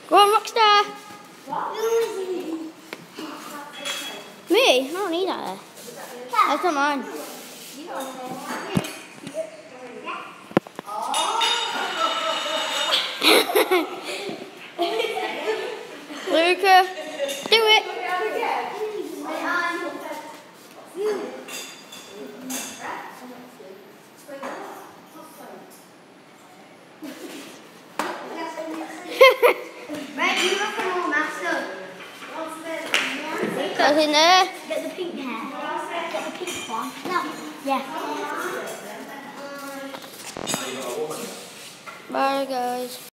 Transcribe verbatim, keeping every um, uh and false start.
Go on, Rockstar. Me? I don't need that there. That's not mine. Luca, do it. Right, you look at all master. That's in there. Get the pink hair. Get the pink one. No. Yeah. Bye, guys.